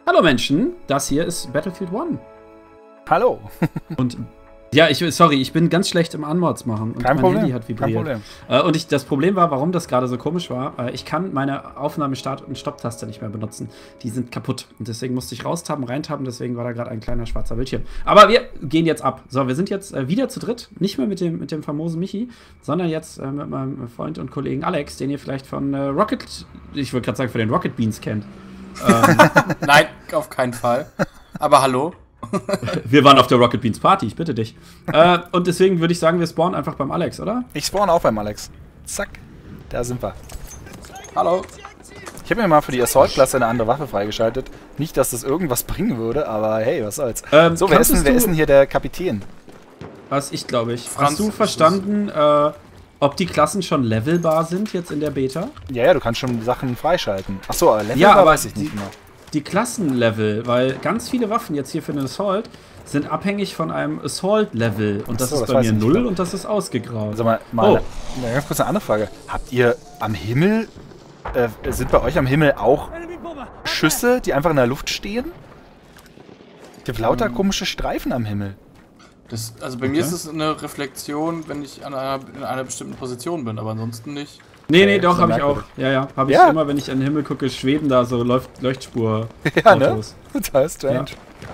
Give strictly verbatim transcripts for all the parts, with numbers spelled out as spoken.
Hallo Menschen, das hier ist Battlefield One. Hallo. Und ja, ich sorry, ich bin ganz schlecht im Unmods machen und kein mein Problem. Handy hat vibriert. Kein Problem. Äh, und ich, das Problem war, warum das gerade so komisch war, äh, ich kann meine Aufnahme-Start- und Stopptaste nicht mehr benutzen. Die sind kaputt und deswegen musste ich raustappen, reintappen, deswegen war da gerade ein kleiner schwarzer Bildschirm. Aber wir gehen jetzt ab. So, wir sind jetzt äh, wieder zu dritt, nicht mehr mit dem, mit dem famosen Michi, sondern jetzt äh, mit meinem Freund und Kollegen Alex, den ihr vielleicht von äh, Rocket, ich wollte gerade sagen, von den Rocket Beans kennt. Ähm. Nein, auf keinen Fall. Aber hallo. Wir waren auf der Rocket Beans Party, ich bitte dich. äh, und deswegen würde ich sagen, wir spawnen einfach beim Alex, oder? Ich spawn auch beim Alex. Zack, da sind wir. Hallo. Ich habe mir mal für die Assault-Klasse eine andere Waffe freigeschaltet. Nicht, dass das irgendwas bringen würde, aber hey, was soll's. Ähm, so, wer ist, denn, wer ist denn hier der Kapitän? Was ich, glaube ich. Franz, Hast du verstanden, äh, ob die Klassen schon levelbar sind jetzt in der Beta? Ja, ja, du kannst schon Sachen freischalten. Achso, aber levelbar ja, aber weiß ich nicht die, genau. Die Klassenlevel, weil ganz viele Waffen jetzt hier für den Assault sind abhängig von einem Assault-Level. Und das so, ist das bei mir ich null nicht. Und das ist ausgegraut. Sag mal, mal oh. eine, eine ganz kurze andere Frage. Habt ihr am Himmel, äh, sind bei euch am Himmel auch Schüsse, die einfach in der Luft stehen? Ich habe lauter um. komische Streifen am Himmel. Das, also bei okay. mir ist es eine Reflexion, wenn ich an einer, in einer bestimmten Position bin, aber ansonsten nicht. Nee, nee, doch, habe ich auch. Ja, ja, habe ich ja. immer, wenn ich an den Himmel gucke, schweben da so Leucht Leuchtspur. Ja, ne? Total strange.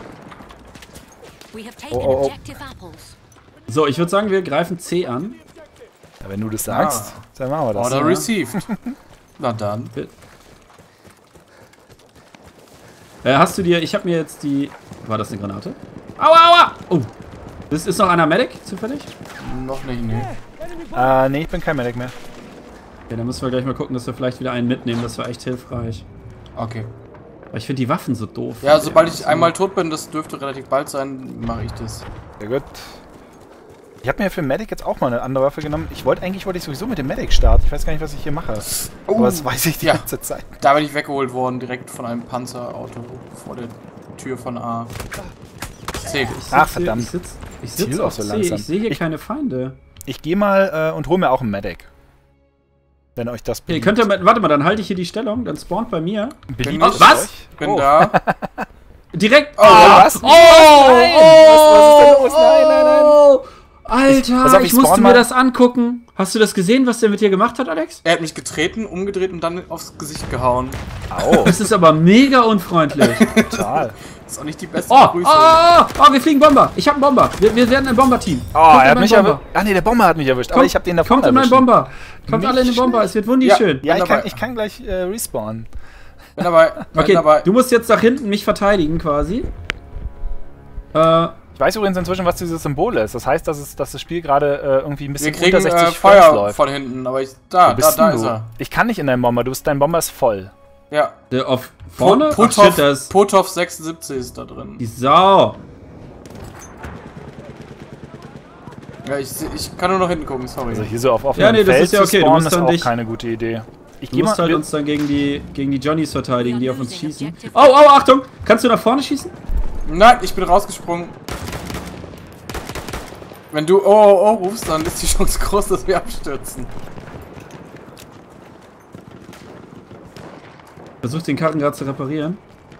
Ja. Oh, oh, oh. So, ich würde sagen, wir greifen C an. Ja, wenn du das sagst, ah. dann machen wir das. Order ja. received. Na dann. Äh, hast du dir, ich habe mir jetzt die, war das eine Granate? Aua, aua! Oh, das ist noch einer Medic, zufällig? Noch nicht, nee. Äh, nee, ich bin kein Medic mehr. Okay, dann müssen wir gleich mal gucken, dass wir vielleicht wieder einen mitnehmen. Das war echt hilfreich. Okay. Aber ich finde die Waffen so doof. Ja, sobald ich einmal tot bin, das dürfte relativ bald sein, mache ich das. Sehr gut. Ich habe mir für Medic jetzt auch mal eine andere Waffe genommen. Ich wollte eigentlich wollte ich sowieso mit dem Medic starten. Ich weiß gar nicht, was ich hier mache. Oh. Aber das weiß ich die ja. ganze Zeit. Da bin ich weggeholt worden, direkt von einem Panzerauto vor der Tür von A. C. Ach, verdammt. Ich sitze ich sitz auf so C. Langsam. Ich sehe hier ich, keine Feinde. Ich gehe mal äh, und hole mir auch einen Medic. Wenn euch das beliebt. Hey, könnt ihr, warte mal, dann halte ich hier die Stellung, dann spawnt bei mir. Bin oh, was? Ich bin oh. da. Direkt. Oh, oh was? Oh, oh, nein. Was, was ist denn los? Nein, nein, nein. Alter, ich, auf, ich, ich musste mir das angucken. Hast du das gesehen, was der mit dir gemacht hat, Alex? Er hat mich getreten, umgedreht und dann aufs Gesicht gehauen. Au. Das ist aber mega unfreundlich. Total. Das ist auch nicht die beste oh, Begrüßung. Oh, oh, oh, wir fliegen Bomber. Ich hab einen Bomber. Wir, wir werden ein Bomber-Team. Oh, Kommt er hat mich erwischt. Ach nee, der Bomber hat mich erwischt. Aber kommt, ich hab den da vorne Kommt in meinen Bomber. Kommt alle in den Bomber. Es wird wunderschön. Ja, ja ich, kann, ich kann gleich äh, respawnen. Bin dabei. Bin okay, dabei. Du musst jetzt nach hinten mich verteidigen quasi. Äh... Ich weiß übrigens inzwischen, was dieses Symbol ist. Das heißt, dass, es, dass das Spiel gerade äh, irgendwie ein bisschen Wir kriegen, unter sechzig äh, Feuer läuft. von hinten, aber ich, da, da, da ist er. Ich kann nicht in deinem Bomber, du bist, dein Bomber ist voll. Ja. Der auf vorne? Po Potov, Ach, shit, das Potov sechsundsiebzig ist da drin. Die Sau. Ja, ich, ich kann nur noch hinten gucken, sorry. Also hier so auf offenem ja, nee, das Feld ist ja okay. zu spawnen, du musst ist dann auch dich, keine gute Idee. Ich du musst mal, halt uns dann gegen die, gegen die Johnnies verteidigen, die auf uns schießen. Oh, oh, Achtung! Kannst du nach vorne schießen? Nein, ich bin rausgesprungen. Wenn du oh, oh, oh rufst, dann ist die Chance groß, dass wir abstürzen. Versuch den Karren gerade zu reparieren.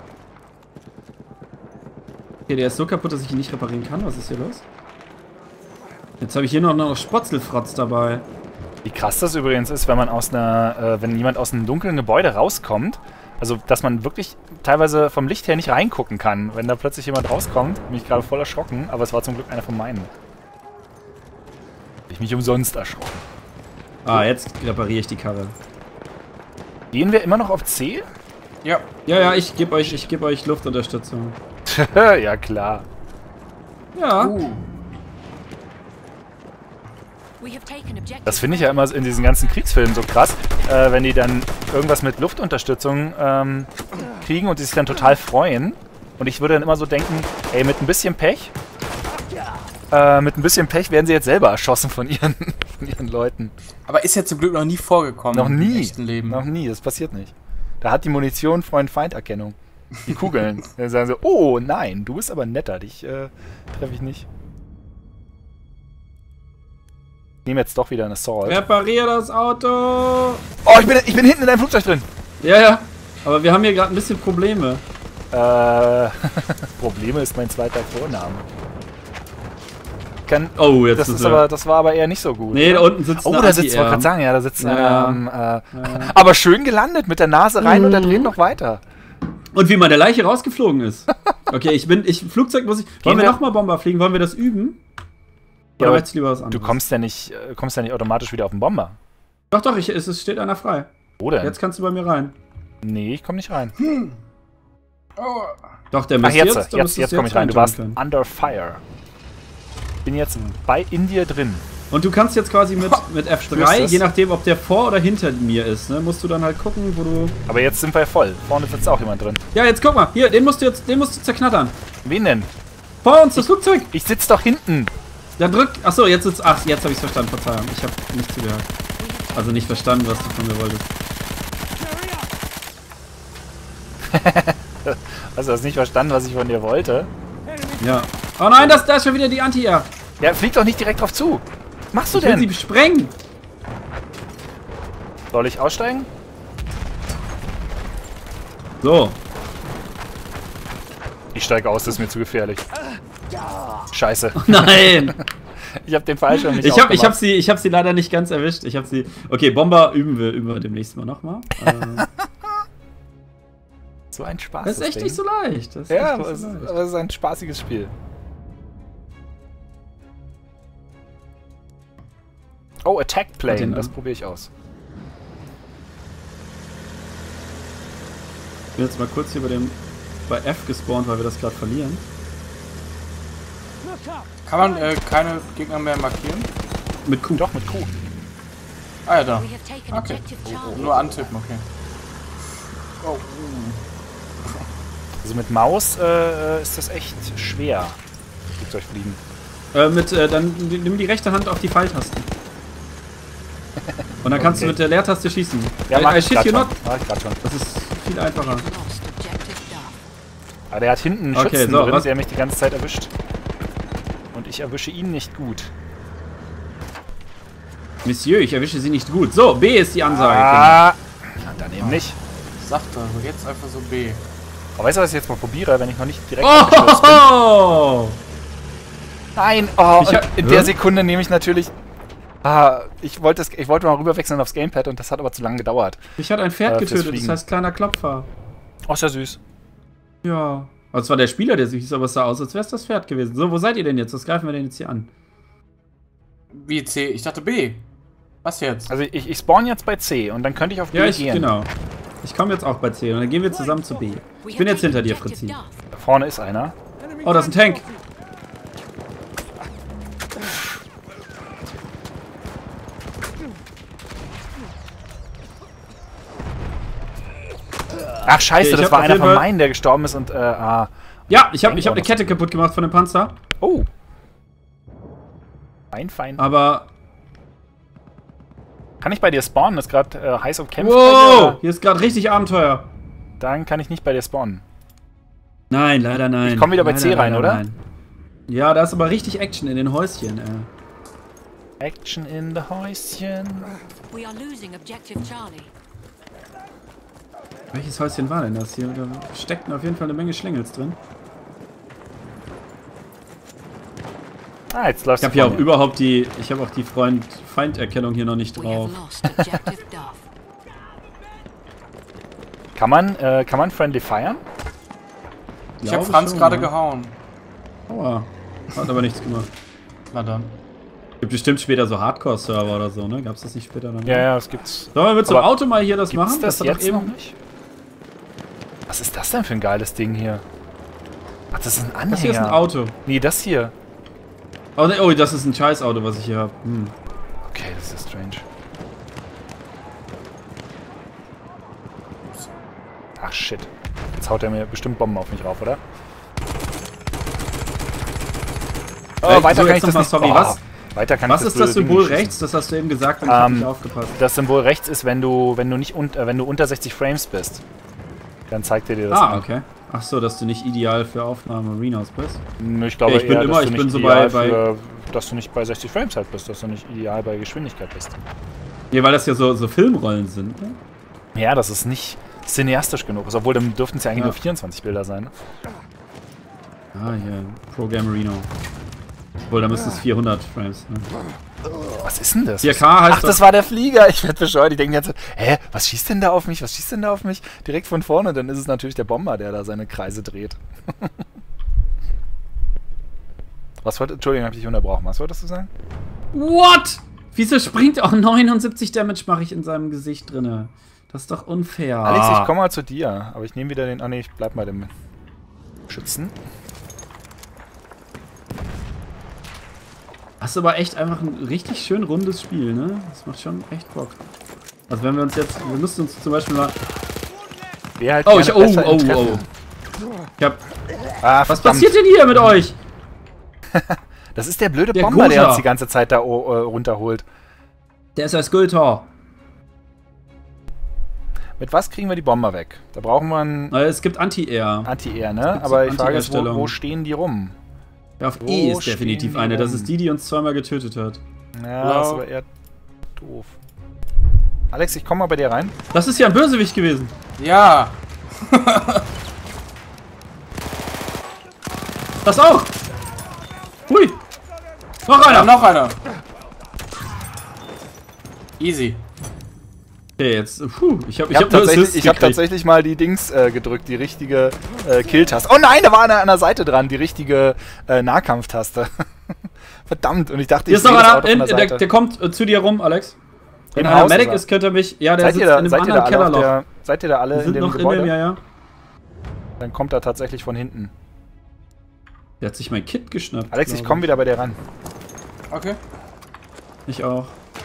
Okay, der ist so kaputt, dass ich ihn nicht reparieren kann. Was ist hier los? Jetzt habe ich hier noch, noch Spotzelfrotz dabei. Wie krass das übrigens ist, wenn man aus einer, äh, wenn jemand aus einem dunklen Gebäude rauskommt. Also, dass man wirklich teilweise vom Licht her nicht reingucken kann. Wenn da plötzlich jemand rauskommt, bin ich gerade voll erschrocken, aber es war zum Glück einer von meinen. Ich mich umsonst erschrocken. Ah, jetzt repariere ich die Karre. Gehen wir immer noch auf C? Ja. Ja, ja, ich gebe euch, ich geb euch Luftunterstützung. Ja, klar. Ja. Uh. Das finde ich ja immer in diesen ganzen Kriegsfilmen so krass, äh, wenn die dann irgendwas mit Luftunterstützung ähm, kriegen und die sich dann total freuen. Und ich würde dann immer so denken, ey, mit ein bisschen Pech, äh, mit ein bisschen Pech werden sie jetzt selber erschossen von ihren, von ihren Leuten. Aber ist ja zum Glück noch nie vorgekommen. Noch nie. Im echten Leben. Noch nie, das passiert nicht. Da hat die Munition Freund-Feind-Erkennung. Die Kugeln. Dann sagen sie, oh nein, du bist aber netter, dich äh, treffe ich nicht. Ich nehme jetzt doch wieder eine Assault. Reparier das Auto! Oh, ich bin, ich bin hinten in deinem Flugzeug drin! Ja, ja. Aber wir haben hier gerade ein bisschen Probleme. Äh, Probleme ist mein zweiter Vorname. Kann, Oh, jetzt das, ist ist er. aber, das war aber eher nicht so gut. Nee, da oder? unten sitzt Oh, eine da sitzt, ich wollte Anti-Air. gerade sagen, ja, da sitzt Ja. ähm, äh, aber schön gelandet, mit der Nase rein und er dreht noch weiter. Und wie meine Leiche rausgeflogen ist. Okay, ich bin, ich, Flugzeug muss ich, wollen wir wir- nochmal Bomber fliegen? Wollen wir das üben? Oder aber willst du lieber was anderes? Du kommst ja nicht, äh, kommst ja nicht automatisch wieder auf den Bomber. Doch, doch, ich, es, es steht einer frei. Wo denn? Jetzt kannst du bei mir rein. Nee, ich komm nicht rein. Oh. Doch, der Ach, müsste jetzt, jetzt, jetzt, da jetzt, müsstest du komme ich rein. Du warst können. under fire. Bin jetzt bei in dir drin. Und du kannst jetzt quasi mit, mit F drei, Spürst du's? je nachdem, ob der vor oder hinter mir ist, ne, musst du dann halt gucken, wo du... Aber jetzt sind wir voll. Vorne sitzt auch jemand drin. Ja, jetzt guck mal, hier, den musst du jetzt, den musst du zerknattern. Wen denn? Vor uns, das Flugzeug. Ich sitz doch hinten. Da drückt, achso, jetzt sitzt, ach, jetzt habe ich's verstanden, Verzeihung, ich habe nicht zugehört. Also nicht verstanden, was du von mir wolltest. Also du hast nicht verstanden, was ich von dir wollte. Ja. Oh nein, das, da ist schon wieder die Anti-Air. Ja, flieg doch nicht direkt drauf zu. Was machst du Ich will denn? sie sprengen. Soll ich aussteigen? So. Ich steige aus, das ist mir zu gefährlich. Scheiße. Nein. Ich habe den Fallschirm nicht Ich habe ich hab aufgemacht. sie, ich hab sie leider nicht ganz erwischt. Ich habe sie. Okay, Bomber üben wir, üben wir demnächst mal nochmal. Äh, So ein Spaß. das ist echt Ding. nicht so leicht. Das ist Ja, echt aber nicht es, so leicht. aber es ist ein spaßiges Spiel. Oh, Attack Plane, den das an. probiere ich aus. Ich bin jetzt mal kurz hier bei dem bei F gespawnt, weil wir das gerade verlieren. Kann man äh, keine Gegner mehr markieren? Mit Q. Doch, mit Q. Ah ja, da. We have taken Okay. objective Charlie. Nur antippen, okay. Oh, uh. Also mit Maus äh, ist das echt schwer. Flugzeug fliegen. Äh, mit, äh, dann nimm die rechte Hand auf die Pfeiltasten. Und dann kannst Okay. du mit der Leertaste schießen. Ja, I- mach I ich shit grad you schon. not. Mach ich grad schon. Das ist viel einfacher. Lost objective Duff. Aber der hat hinten einen Okay, Schützen so, drin, was- der mich die ganze Zeit erwischt. Und ich erwische ihn nicht gut. Monsieur, ich erwische sie nicht gut. So, B ist die Ansage. Ah, na, dann eben nicht. Sagt er, so jetzt einfach so B. Aber weißt du, was ich jetzt mal probiere, wenn ich noch nicht direkt abgestürzt bin? Oh! Nein! Oh, Ich und hab- in Hä? der Sekunde nehme ich natürlich... Ah, ich wollte, das, ich wollte mal rüberwechseln aufs Gamepad und das hat aber zu lange gedauert. Mich hat ein Pferd Äh, fürs getötet, das Fliegen. heißt kleiner Klopfer. Oh, ist ja süß. Ja. Also es war der Spieler, der sich hieß, aber es sah aus, als wäre es das Pferd gewesen. So, wo seid ihr denn jetzt? Was greifen wir denn jetzt hier an? Wie C? Ich dachte B. Was jetzt? Also ich, ich spawn jetzt bei C und dann könnte ich auf B Ja, ich, gehen. genau. Ich komme jetzt auch bei C und dann gehen wir zusammen zu B. Ich bin jetzt hinter dir, Fritzi. Da vorne ist einer. Oh, da ist ein Tank. Ach scheiße, Okay, ich das hab war auf einer jeden von Fall- meinen, der gestorben ist und äh, ah. Ja, ich habe ich hab auch eine noch Kette so. kaputt gemacht von dem Panzer. Oh. Fein, fein. Aber. Kann ich bei dir spawnen? Ist gerade äh, heiß umkämpft bei dir, Wow! oder? Hier ist gerade richtig Abenteuer. Dann kann ich nicht bei dir spawnen. Nein, leider nein. Ich komm wieder bei Leider, C rein, leider oder? nein. Ja, da ist aber richtig Action in den Häuschen. Äh. Action in the Häuschen. We are losing objective Charlie. Welches Häuschen war denn das hier? Da steckten auf jeden Fall eine Menge Schlängels drin. Ah, jetzt läuft Ich habe hier auch überhaupt die, ich habe auch die Freund-Feind-Erkennung hier noch nicht We have drauf. lost objective Duff. Kann man, äh, kann man friendly feiern? Ich habe Glaube Franz schon, gerade ja. gehauen. Aua. Hat aber nichts gemacht. Na dann. Gibt bestimmt später so Hardcore-Server oder so, ne? Gab's das nicht später dann? Ja, ja, das gibt's. Sollen wir mit so einem Aber Auto mal hier das Gibt's machen? das hat jetzt doch noch nicht? Was ist das denn für ein geiles Ding hier? Ach, das ist ein Anhänger. Das hier ist ein Auto. Nee, das hier. Oh, ne, oh, das ist ein Scheiß-Auto, was ich hier habe. Hm. Okay, das ist strange. Ach, shit. Jetzt haut er mir bestimmt Bomben auf mich rauf, oder? Oh, Äh, weiter so, kann jetzt ich das noch mal, nicht. sorry, Oh, was? Weiter kann Was ich das ist das blöde Ding Symbol nicht schießen. rechts? Das hast du eben gesagt und ich hab Ähm, nicht aufgepasst. Das Symbol rechts ist, wenn du, wenn du nicht un, äh, wenn du unter sechzig Frames bist. Dann zeigt er dir das Ah, an. okay. Ach so, dass du nicht ideal für Aufnahme Arenas bist. Nö, Ich glaube Okay, ich bin eher, immer- dass du ich nicht bin so ideal bei- bei- für, dass du nicht bei sechzig Frames halt bist, dass du nicht ideal bei Geschwindigkeit bist. Nee, weil das ja so, so Filmrollen sind, ne? Ja, das ist nicht cineastisch genug ist. Obwohl, dann dürften es ja eigentlich Ja. nur vierundzwanzig Bilder sein. Ne? Ah, hier. Pro Gamerino. Obwohl, da müssten es vierhundert Frames. Ne? Was ist denn das? vier K heißt Ach, das war der Flieger. Ich werde bescheuert. Ich denke jetzt, hä, was schießt denn da auf mich? Was schießt denn da auf mich? Direkt von vorne. Dann ist es natürlich der Bomber, der da seine Kreise dreht. Was wollte, Entschuldigung, hab ich dich unterbrochen. Was wolltest du sagen? What? Wieso springt auch neunundsiebzig Damage mache ich in seinem Gesicht drinne? Das ist doch unfair. Alex, ich komme mal zu dir. Aber ich nehme wieder den... Ah, nee, ich bleib mal dem Schützen. Das ist aber echt einfach ein richtig schön rundes Spiel, ne? Das macht schon echt Bock. Also wenn wir uns jetzt... Wir müssten uns zum Beispiel mal... Wer halt Oh, gerne ich... Oh, besser im oh, Treffen. oh. Ich hab... Ah, Was verdammt. passiert denn hier mit euch? Das ist der blöde Der Bomber, der Gotha. uns die ganze Zeit da oh, äh, runterholt. Der ist als Gülter. Mit was kriegen wir die Bomber weg? Da brauchen wir ein Es gibt Anti-Air. Anti-Air, gibt ne? so Aber die Frage ist, wo, Anti-Air-Stellung. wo stehen die rum? Ja, auf Wo E ist stehen definitiv die eine. Das rum? ist die, die uns zweimal getötet hat. Ja, Blau. das ist aber eher doof. Alex, ich komme mal bei dir rein. Das ist ja ein Bösewicht gewesen. Ja. Das auch. Hui. Noch Ja, einer. noch einer. Easy. Okay, jetzt. Puh, ich habe Ich habe tatsächlich, ich hab tatsächlich mal die Dings äh, gedrückt, die richtige äh, Kill-Taste. Oh nein, da war einer an der Seite dran, die richtige äh, Nahkampftaste. Verdammt, und ich dachte, Hier ist ich noch sehe das einer. Auto von In, der der, Seite. der kommt äh, zu dir rum, Alex. Wenn Im einer Haus Medic ist er. ist, könnte er mich. Ja, der Seid sitzt ihr da, in einem seid ihr da anderen alle auf Kellerloch. der, seid ihr da alle Wir in sind dem noch Gebäude? in dem, ja, ja. Dann kommt er tatsächlich von hinten. Der hat sich mein Kit geschnappt. Alex, ich glaub komme wieder bei dir ran. Okay. Ich auch.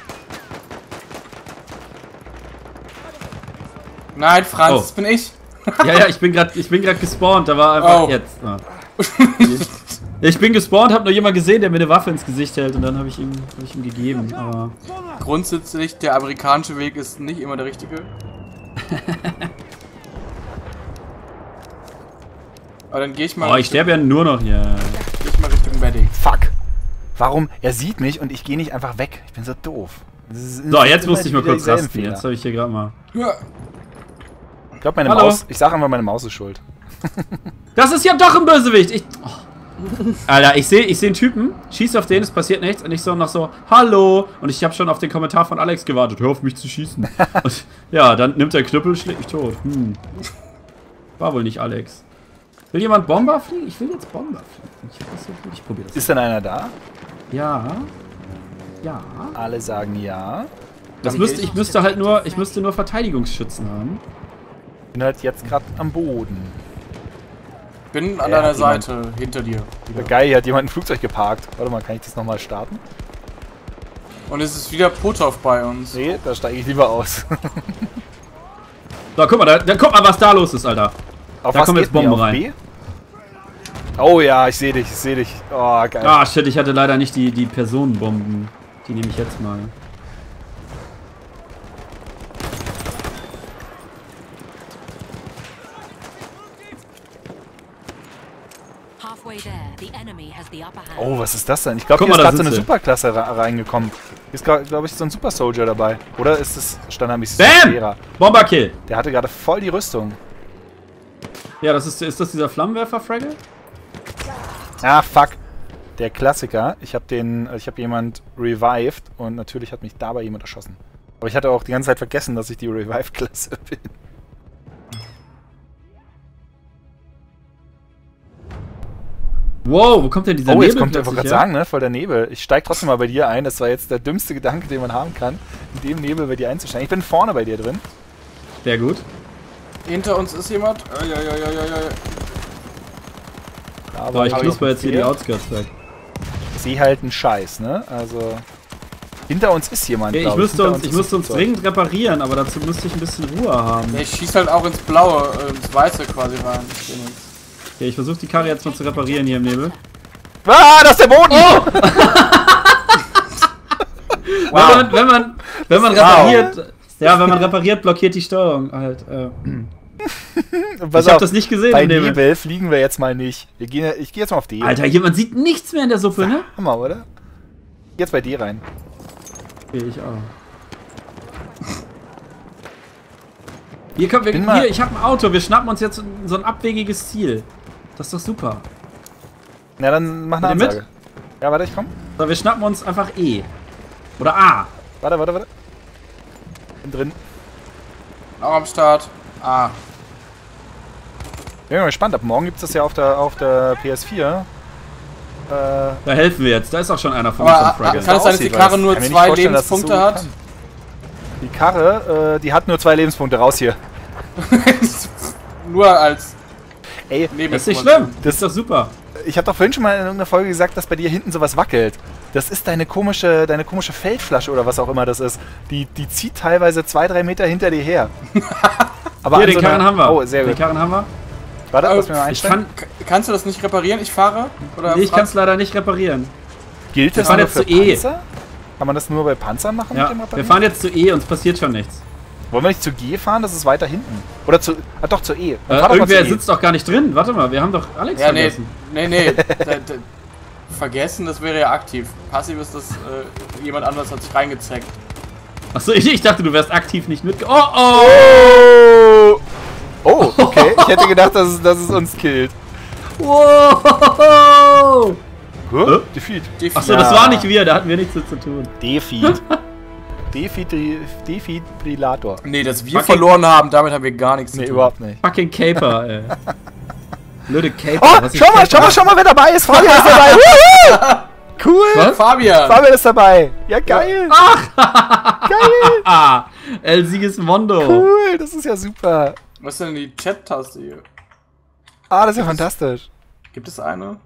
Nein, Franz, Oh. das bin ich. Ja, ja, ich bin gerade ich bin gerade gespawnt, da war einfach Oh. jetzt. Ah. Ich bin gespawnt, hab nur jemand gesehen, der mir eine Waffe ins Gesicht hält und dann habe ich ihm hab ich ihm gegeben, aber Grundsätzlich, der amerikanische Weg ist nicht immer der richtige. Aber dann gehe ich mal, oh, ich sterbe ja nur noch hier. geh ich mal Richtung Medic. Fuck. Warum? Er sieht mich und ich gehe nicht einfach weg. Ich bin so doof. Das ist- So, jetzt immer musste ich mal wieder kurz dieselben rasten. Fehler. Jetzt habe ich hier gerade mal. Ja. Ich glaube, meine Hallo. Maus... Ich sage einfach, meine Maus ist schuld. Das ist ja doch ein Bösewicht. Ich, oh. Alter, ich sehe ich seh einen Typen, schieß auf den, es passiert nichts und ich so noch so, hallo. Und ich habe schon auf den Kommentar von Alex gewartet, hör auf mich zu schießen. Und ja, dann nimmt der Knüppel, schlägt mich tot. Hm. War wohl nicht Alex. Will jemand Bomber fliegen? Ich will jetzt Bomber fliegen. Ich, hab das so viel. Ich probiere das. Ist denn einer da? Ja. Ja. Alle sagen ja. Das müsste, ich müsste halt nur, ich müsste nur Verteidigungsschützen haben. Bin halt jetzt gerade am Boden. Bin an Ja, deiner hat jemand- Seite, hinter dir. Ja. Geil, hier hat jemand ein Flugzeug geparkt. Warte mal, kann ich das nochmal starten? Und es ist wieder Putov bei uns. Nee, da steige ich lieber aus. So, guck mal, da, da guck mal, was da los ist, Alter. Auf Da was kommen geht jetzt Bomben denn hier? Auf rein. B? Oh ja, ich sehe dich, ich sehe dich. Oh, geil. Ah, shit, ich hatte leider nicht die, die Personenbomben. Die nehme ich jetzt mal. Halfway there, the enemy has the upper hand. Oh, was ist das denn? Ich glaube, Guck hier mal, ist da gerade so eine sind sie. Superklasse ra- reingekommen. Hier ist, glaube ich, so ein Super Soldier dabei. Oder ist es standardmäßig Bam! schwerer? Bomberkill. Der hatte gerade voll die Rüstung. Ja, das ist, ist das dieser Flammenwerfer-Fraggle? Ah, fuck. Der Klassiker. Ich habe den, ich habe jemand revived und natürlich hat mich dabei jemand erschossen. Aber ich hatte auch die ganze Zeit vergessen, dass ich die Revive-Klasse bin. Wow, wo kommt denn dieser Oh, Nebel jetzt kommt, ich wollte plötzlich gerade her? sagen, ne, voll der Nebel. Ich steige trotzdem mal bei dir ein. Das war jetzt der dümmste Gedanke, den man haben kann, in dem Nebel bei dir einzusteigen. Ich bin vorne bei dir drin. Sehr gut. Hinter uns ist jemand. Ja, ja, ja, ja, ja, ja. Aber So, ich hab knusper jetzt hier die gesehen. Outskirts weg. Ich sehe halt einen Scheiß, ne? Also. Hinter uns ist jemand. Okay, ich glaub müsste Hinter uns, ich ist müsste ein uns Flugzeug. dringend reparieren, aber dazu müsste ich ein bisschen Ruhe haben. Ja, ich schieß halt auch ins Blaue, äh, ins Weiße quasi rein. Ich seh nichts. Okay, ich versuche die Karre jetzt mal zu reparieren hier im Nebel. Ah, das ist der Boden! Oh! Wenn man, wenn man, wenn man repariert, ja, wenn man repariert, blockiert die Steuerung halt. Äh. Pass Ich hab auf, das nicht gesehen Bei im Nebel. Nebel fliegen wir jetzt mal nicht. Wir gehen, ich gehe jetzt mal auf D. Alter, hier, man sieht nichts mehr in der Suppe, ne? Hammer, oder? Jetzt bei D rein. Okay, ich auch. Hier, können wir, Bin mal- hier ich habe ein Auto. Wir schnappen uns jetzt so ein abwegiges Ziel. Das ist doch super. Na, dann mach eine Will ihr Ansage. Ja, warte, ich komm. So, wir schnappen uns einfach E. Oder A. Warte, warte, warte. Bin drin. Auch am Start. Ah. Bin mal gespannt. Ab morgen gibt es das ja auf der, auf der P S vier. Äh, Da helfen wir jetzt. Da ist auch schon einer von Aber uns am ah, Fraggle. kann es sein, dass die aussieht, Karre weil nur kann mir nicht zwei vorstellen, dass das Lebenspunkte so hat? kann. Die Karre, äh, die hat nur zwei Lebenspunkte. Raus hier. Nur als Ey, Das ist nicht schlimm. Das ist doch super. ich habe doch vorhin schon mal in irgendeiner Folge gesagt, dass bei dir hinten sowas wackelt. Das ist deine komische, deine komische Feldflasche oder was auch immer das ist. Die, die zieht teilweise zwei, drei Meter hinter dir her. Aber Hier, an den so Karren einer- haben wir. Oh, sehr Den gut. Karren haben wir. Warte, Oh, lass mich mal Ich einstellen. kann, Kannst du das nicht reparieren? Ich fahre? Oder nee, ich kann es leider nicht reparieren. Gilt wir das fahren nur jetzt für zu E. Panzer? Kann man das nur bei Panzern machen Ja, mit dem wir Reparieren? fahren jetzt zu E, uns passiert schon nichts. Wollen wir nicht zu G fahren? Das ist weiter hinten. Oder zu... Ah, doch, zu E. Äh, Dann fahr doch mal irgendwer zu E. sitzt doch gar nicht drin. Warte mal, wir haben doch Alex Ja, nee, vergessen. nee, nee. da, da, vergessen, das wäre ja aktiv. Passiv ist das, äh, jemand anderes hat sich reingezeckt. Achso, ich, ich dachte, du wärst aktiv nicht mit. Oh, oh! Oh! Oh, okay. Ich hätte gedacht, dass es, dass es uns killt. Wow! Huh? Defeat. Achso, Ja. das war nicht wir, da hatten wir nichts mit zu tun. Defeat. Defeat, Defibrillator. Nee, dass wir Fucking- verloren haben, damit haben wir gar nichts zu Nee, tun. überhaupt nicht. Fucking Caper, ey. Blöde Caper. Oh, was ich schau mal, Caper- schau mal, schau mal, wer dabei ist. Fabian ist dabei. Woohoo! Cool. Was? Fabian! Fabian ist dabei. Ja, geil. Geil. Ah, El Sigismondo. Cool, das ist ja super. Was ist denn die Chat-Taste hier? Ah, das ist ja fantastisch. Gibt es eine?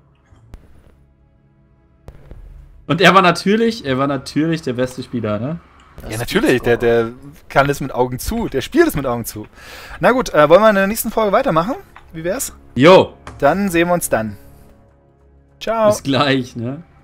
Und er war natürlich, er war natürlich der beste Spieler, ne? Ja, natürlich. Der, der kann es mit Augen zu. Der spielt es mit Augen zu. Na gut, äh, wollen wir in der nächsten Folge weitermachen? Wie wär's? Jo, Dann sehen wir uns dann. Ciao. bis gleich, ne?